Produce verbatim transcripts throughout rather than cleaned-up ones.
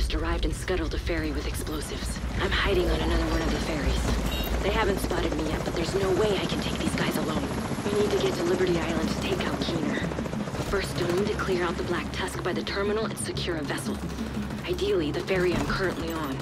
just arrived and scuttled a ferry with explosives. I'm hiding on another one of the ferries. They haven't spotted me yet, but there's no way I can take these guys alone. We need to get to Liberty Island to take out Keener. First, you'll need to clear out the Black Tusk by the terminal and secure a vessel. Ideally, the ferry I'm currently on.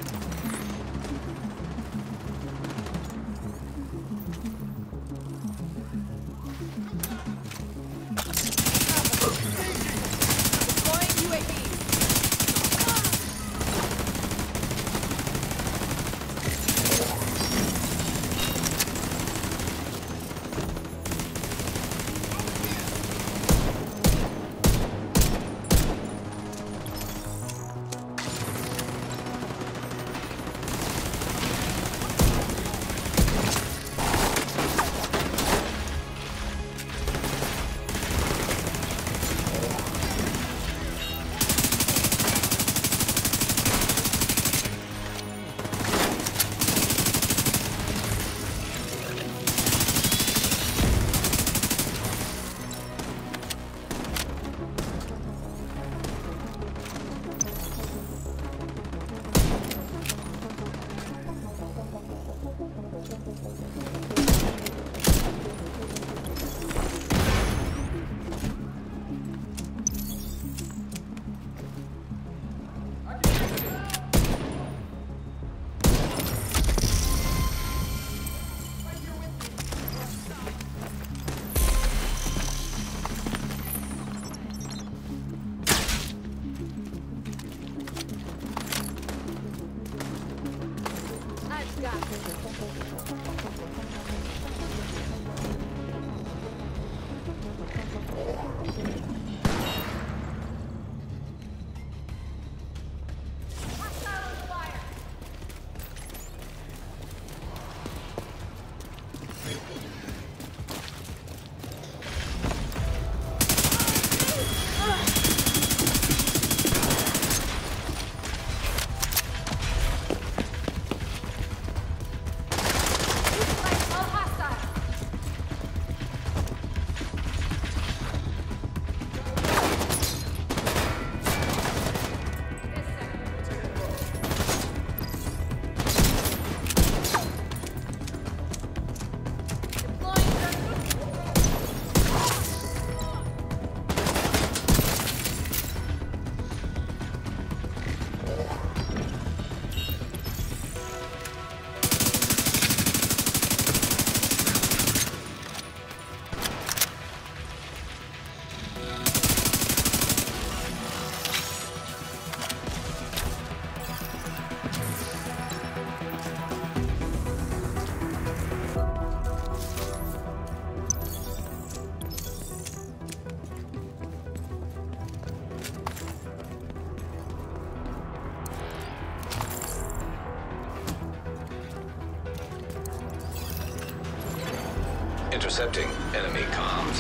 Intercepting enemy comms.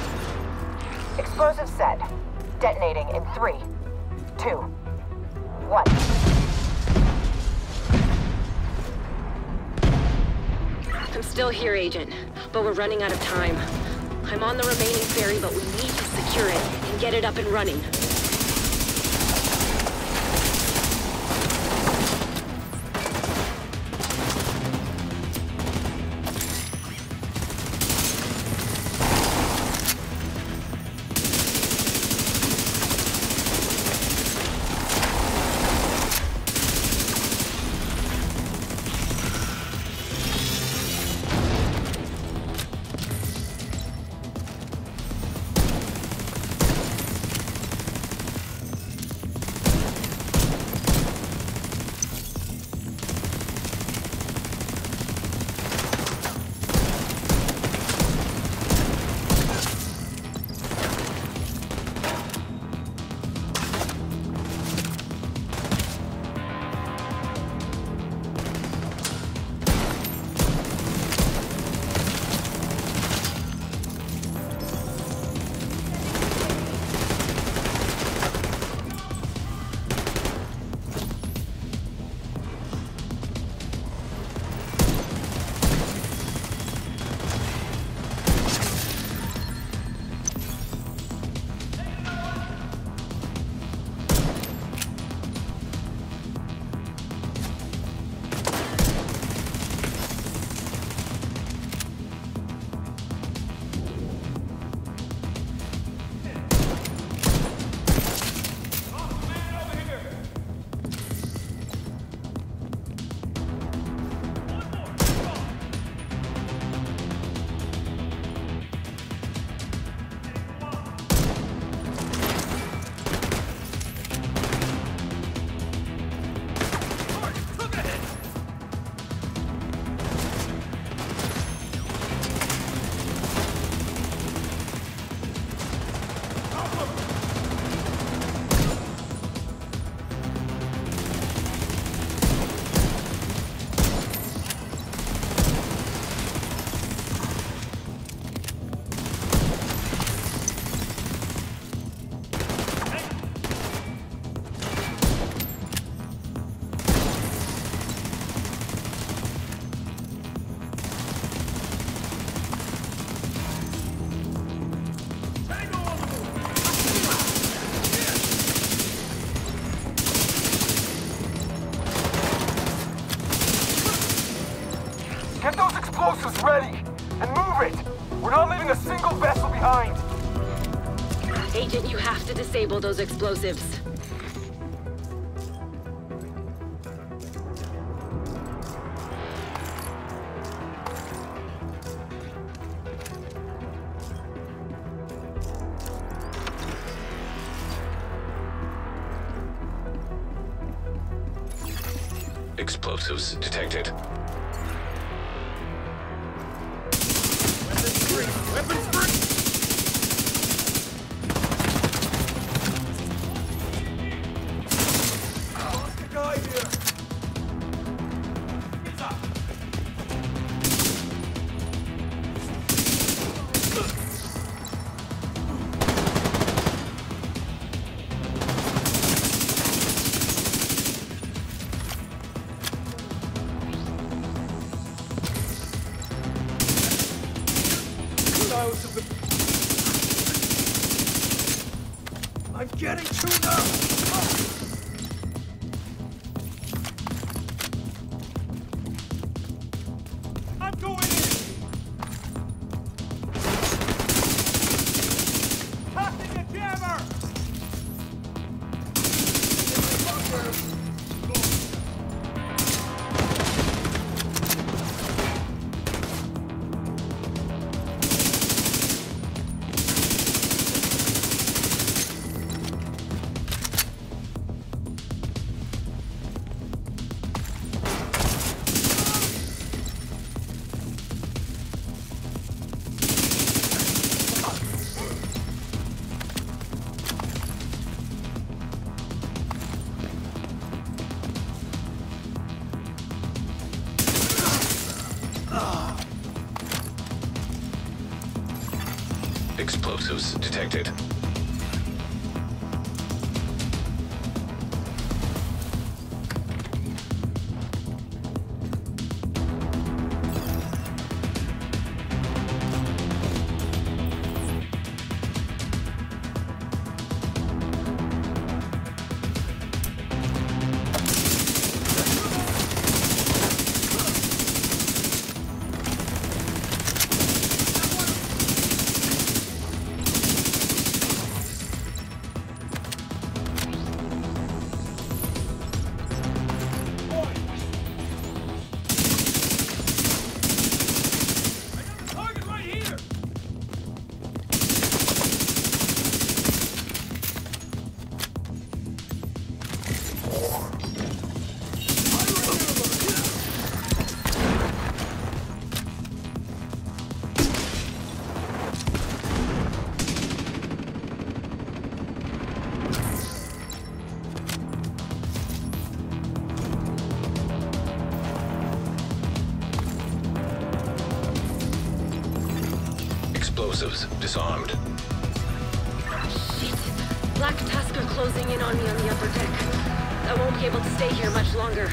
Explosive set. Detonating in three, two, one. I'm still here, Agent, but we're running out of time. I'm on the remaining ferry, but we need to secure it and get it up and running. Get those explosives ready! And move it! We're not leaving a single vessel behind! Agent, you have to disable those explosives. Explosives detected. Weapons free! Weapons free! Lost the guy here! He's up! I'm getting tuned up! I'm going in! Passing the jammer! Explosives detected. Explosives disarmed. Shit. Black Tusk are closing in on me on the upper deck. I won't be able to stay here much longer.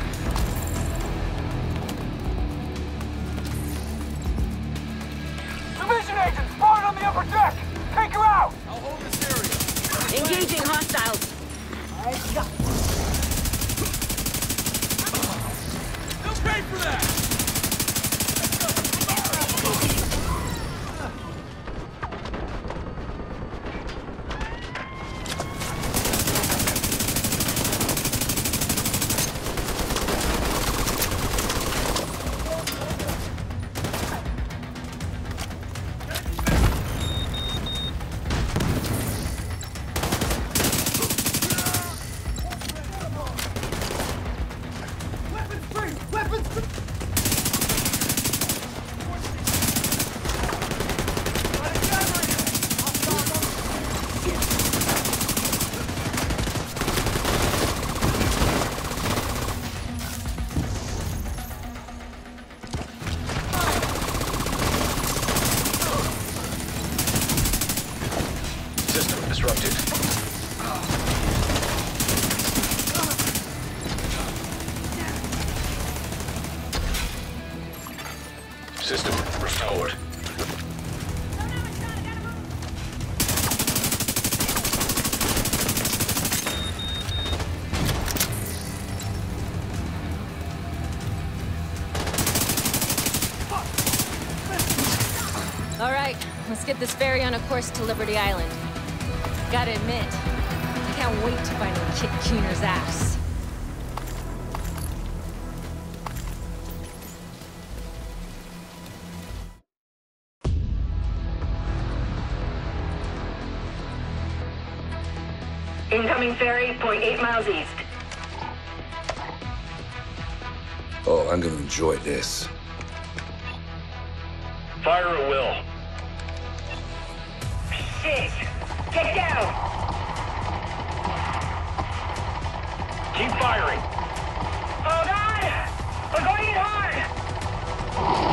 Division agent spotted on the upper deck! Take her out! I'll hold this area. Engaging hostiles. I got They'll pay for that! Disrupted. System restored. All right, let's get this ferry on a course to Liberty Island. Gotta admit, I can't wait to finally kick Keener's ass. Incoming ferry, point eight miles east. Oh, I'm gonna enjoy this. Fire at will. Shit! Get down! Keep firing. Oh God! We're going in hard!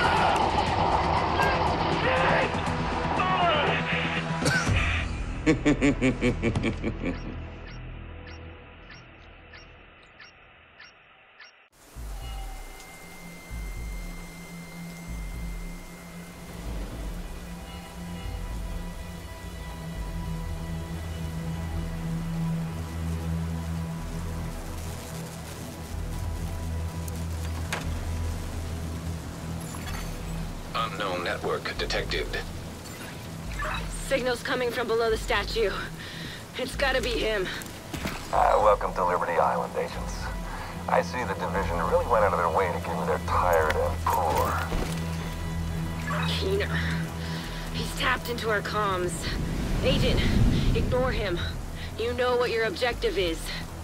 Unknown network detected. Signals coming from below the statue. It's gotta be him. Uh, welcome to Liberty Island, agents. I see the division really went out of their way to get me there tired and poor. Keener. He's tapped into our comms. Agent, ignore him. You know what your objective is.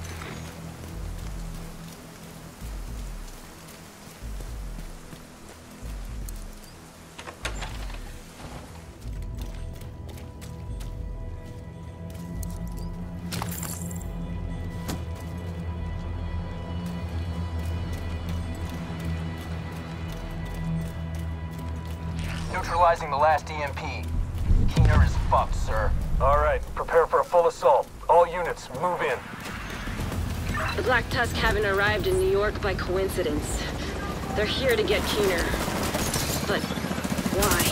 Neutralizing the last E M P. Keener is fucked, sir. All right, prepare for a full assault. All units, move in. The Black Tusk haven't arrived in New York by coincidence. They're here to get Keener. But why?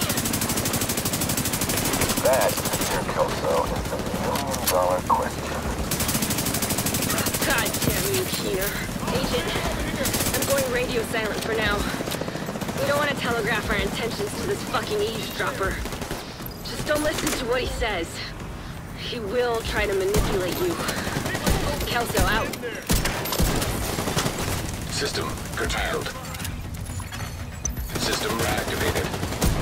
That, dear Kelso, is the million dollar question. God damn you, Keener. Agent, I'm going radio silent for now. We don't want to telegraph our intentions to this fucking eavesdropper. Just don't listen to what he says. He will try to manipulate you. Kelso, out. System curtailed. System reactivated.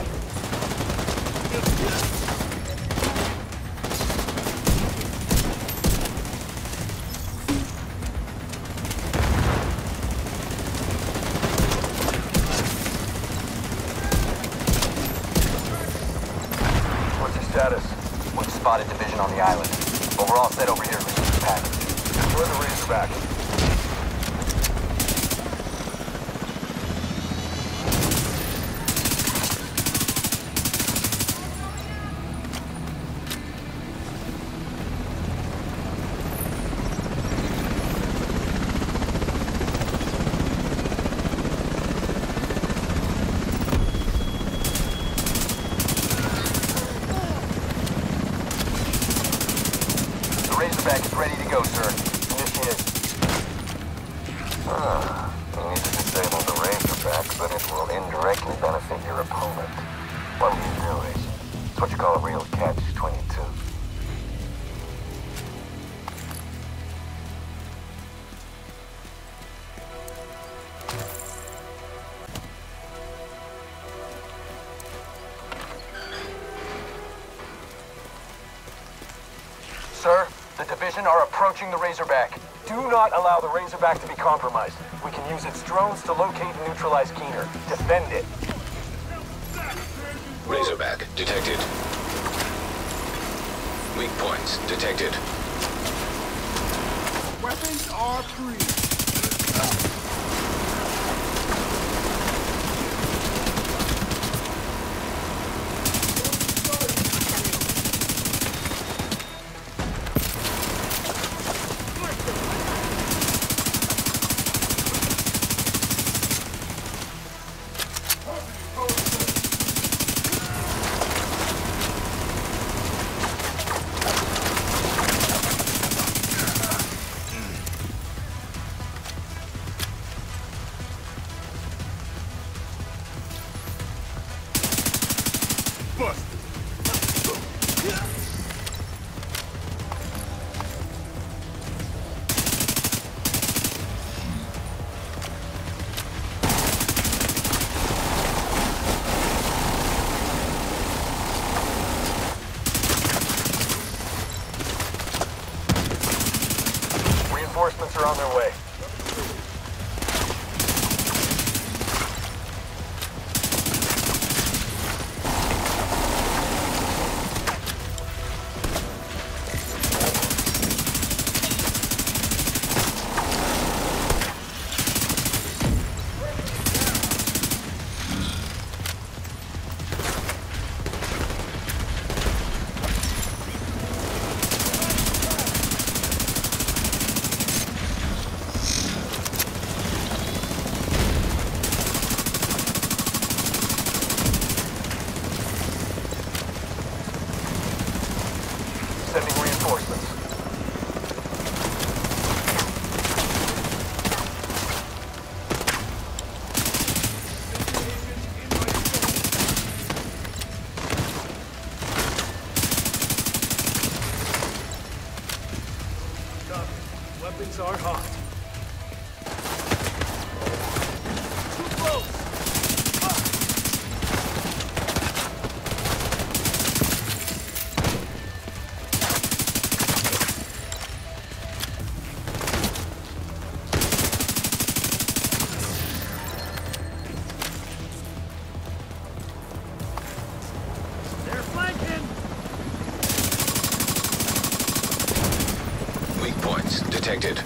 Status. We've spotted division on the island, but we're all set over here to receive the package. Enjoy the Razorback. Razorback is ready to go, sir. Initiate. Ah, you need to disable the Razorback, but it will indirectly benefit your opponent. What are you doing? It's what you call a real catch twenty-two. Sir, the division are approaching the Razorback. Do not allow the Razorback to be compromised. We can use its drones to locate and neutralize Keener. Defend it. Razorback detected. Weak points detected. Weapons are free. busted. Reinforcements are on their way. Sending reinforcements. Weapons are hot. Too close! They're flanking! Weak points detected.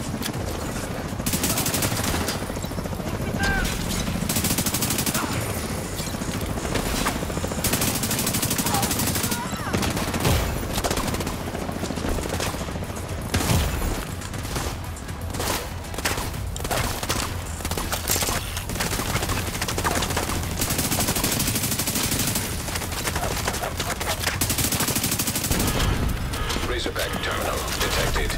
Razorback terminal detected.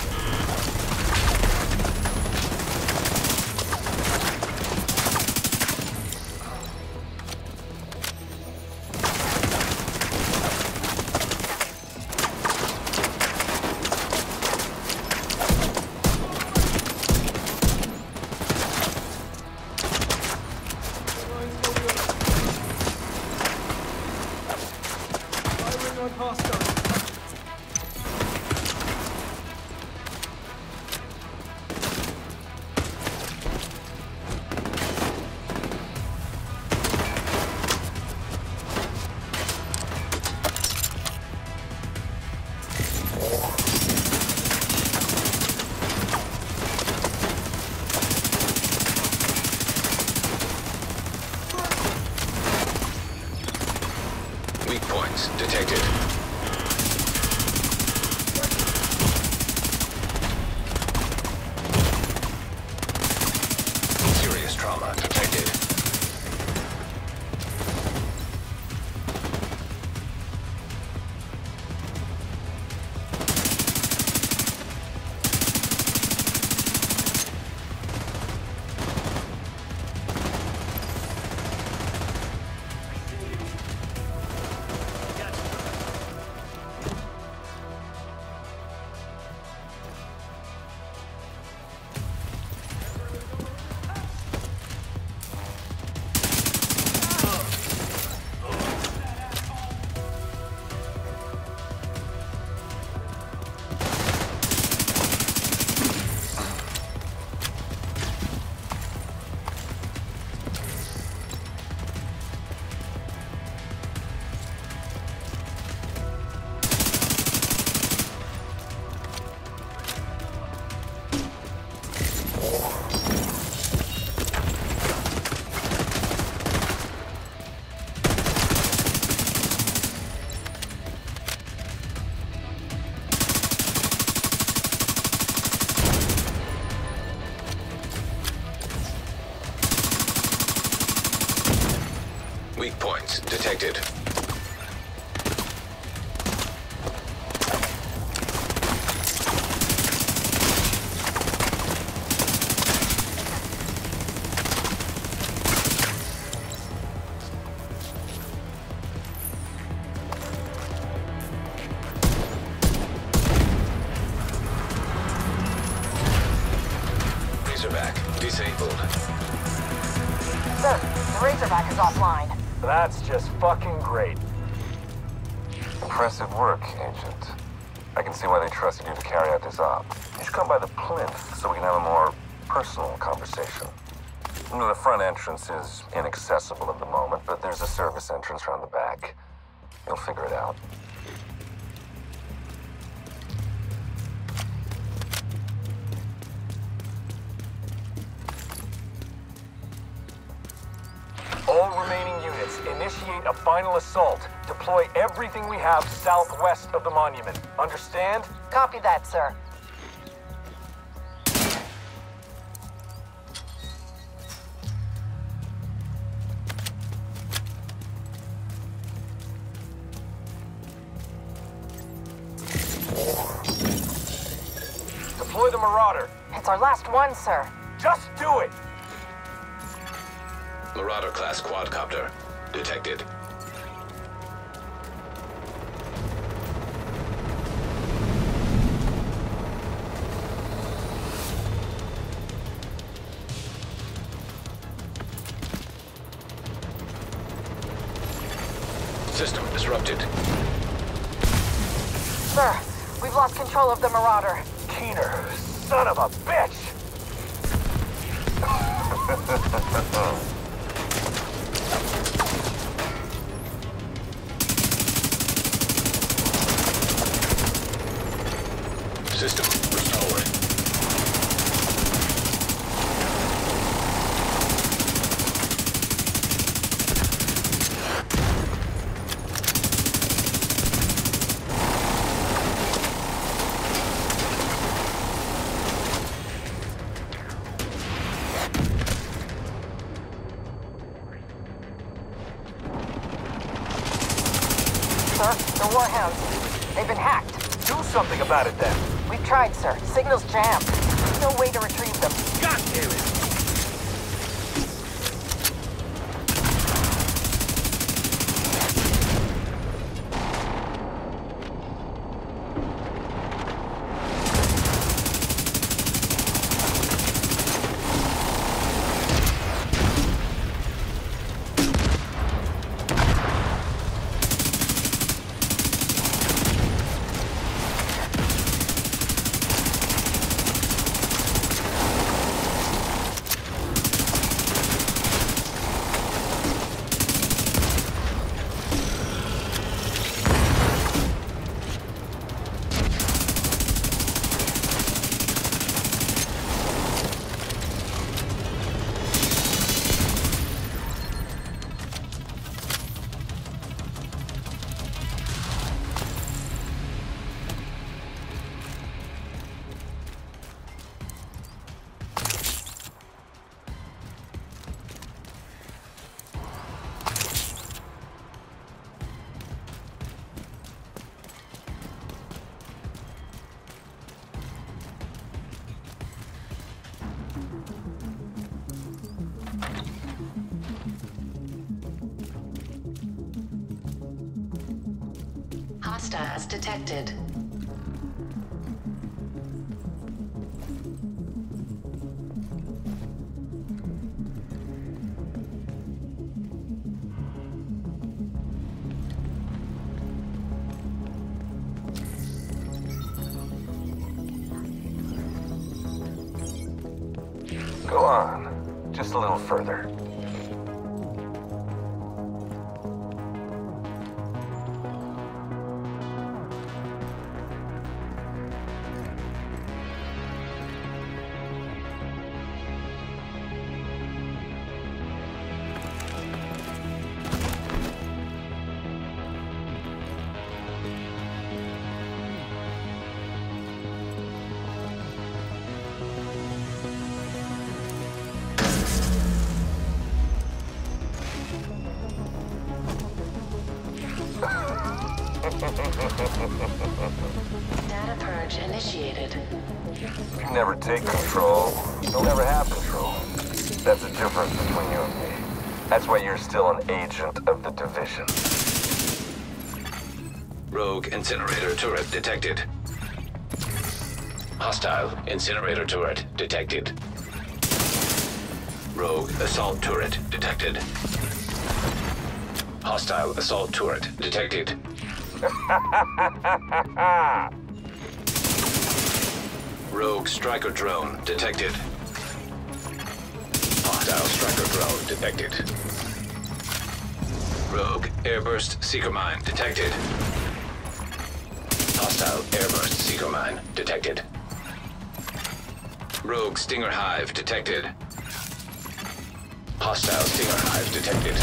Firing on hostile. Weak points detected. Serious trauma detected. Weak points detected. offline. That's just fucking great. Impressive work, Agent. I can see why they trusted you to carry out this op. You should come by the plinth so we can have a more personal conversation. You know, the front entrance is inaccessible at the moment, but there's a service entrance around the back. You'll figure it out. All remaining units, initiate a final assault. Deploy everything we have southwest of the monument. Understand? Copy that, sir. Deploy the Marauder. It's our last one, sir. Just do it! Marauder-class quadcopter detected. System disrupted. Sir, we've lost control of the Marauder. Keener, son of a bitch! System restored. Sir, the Warhounds. They've been hacked. Do something about it then. We've tried, sir. Signal's jammed. There's no way to retrieve them. God damn it! Hostiles detected. Go on. Just a little further. Data purge initiated. You never take control, you'll never have control. That's the difference between you and me. That's why you're still an agent of the division. Rogue incinerator turret detected. Hostile incinerator turret detected. Rogue assault turret detected. Hostile assault turret detected. Rogue striker drone detected. Hostile striker drone detected. Rogue airburst seeker mine detected. Hostile airburst seeker mine detected. Rogue stinger hive detected. Hostile stinger hive detected.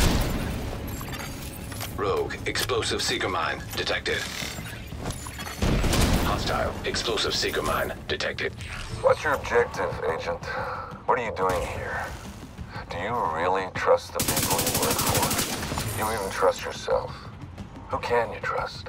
Rogue explosive seeker mine detected. Hostile explosive seeker mine detected. What's your objective, Agent? What are you doing here? Do you really trust the people you work for? Do you even trust yourself? Who can you trust?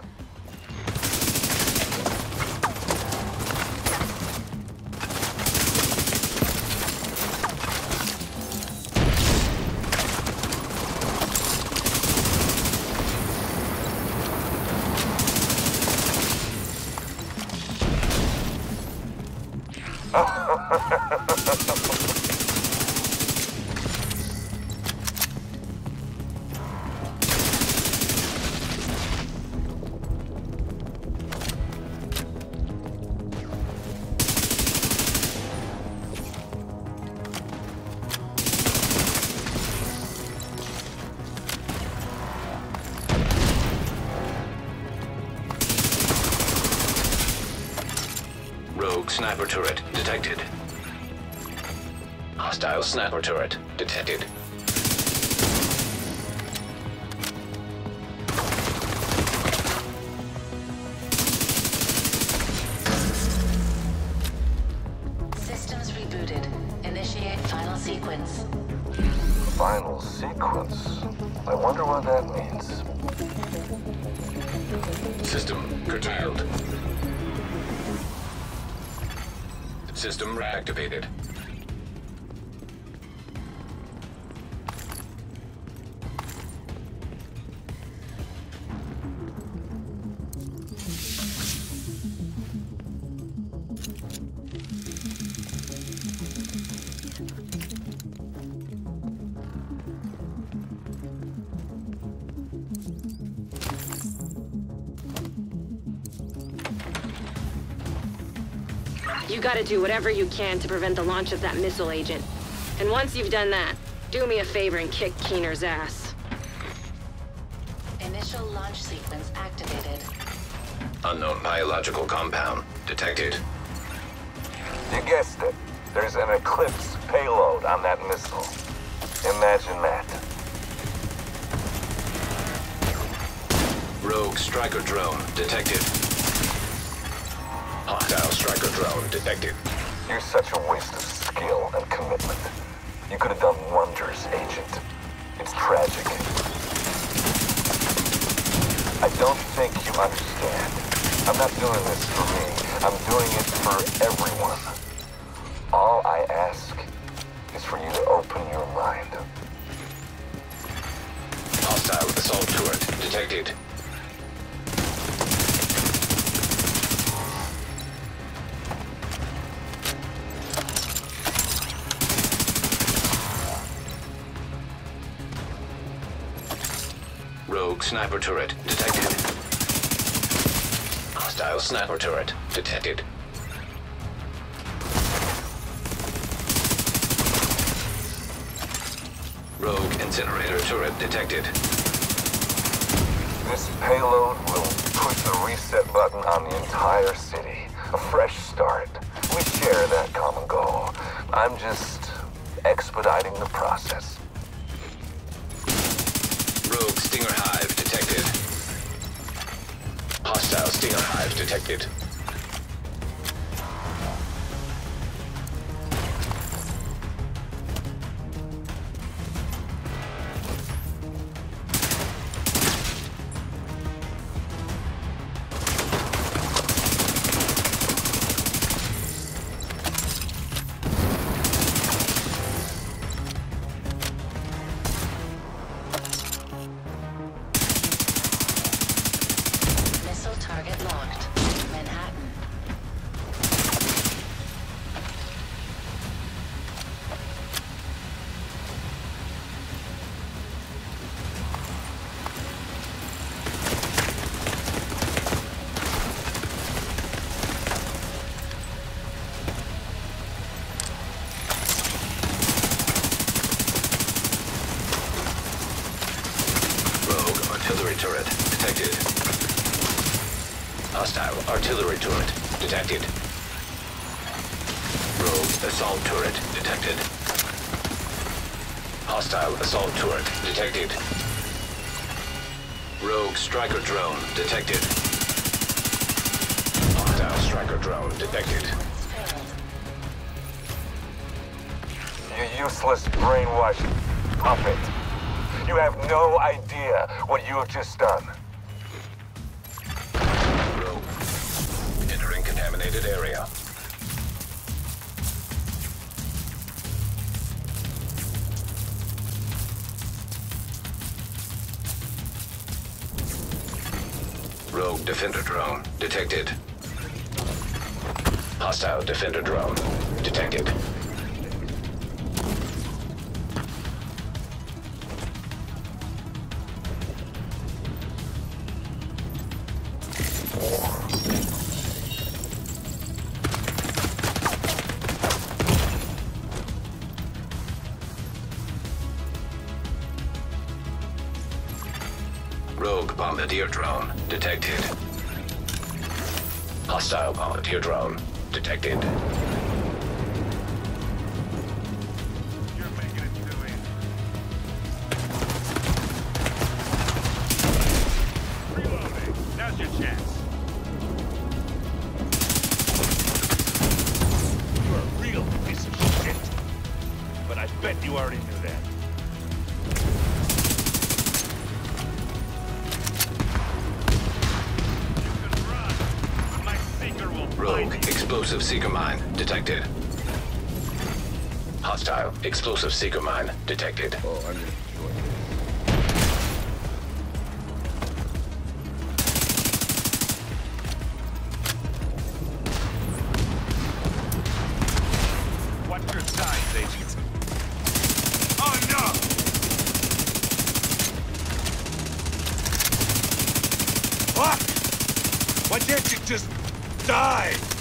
Rogue sniper turret detected. Hostile sniper turret detected. Systems rebooted. Initiate final sequence. Final sequence? I wonder what that means. System curtailed. System reactivated. You gotta do whatever you can to prevent the launch of that missile, Agent. And once you've done that, do me a favor and kick Keener's ass. Initial launch sequence activated. Unknown biological compound detected. You guessed it. There's an Eclipse payload on that missile. Imagine that. Rogue striker drone detected. Hostile striker drone detected. You're such a waste of skill and commitment. You could have done wonders, Agent. It's tragic. I don't think you understand. I'm not doing this for me. I'm doing it for everyone. All I ask is for you to open your mind. Hostile assault turret detected. Rogue sniper turret detected. Hostile sniper turret detected. Rogue incinerator turret detected. This payload will push the reset button on the entire city. A fresh start. We share that common goal. I'm just expediting the process. Rogue stinger hive detected. Hostile stinger hive detected. Missile target locked. Manhattan. artillery turret detected. Hostile artillery turret detected. Rogue assault turret detected. Hostile assault turret detected. Rogue striker drone detected. Hostile striker drone detected. You useless brainwashed puppet. You have no idea what you have just done. Rogue entering contaminated area. Rogue defender drone detected. Hostile defender drone detected. Rogue bombardier drone detected. Hostile bombardier drone detected. You're making it too easy. Reloading. Now's your chance. You're a real piece of shit. But I bet you already knew that. Rogue explosive seeker mine detected. Hostile explosive seeker mine detected. Oh, I'm gonna enjoy this. Watch your signs, agent. Oh no! Fuck! Why can't you just die?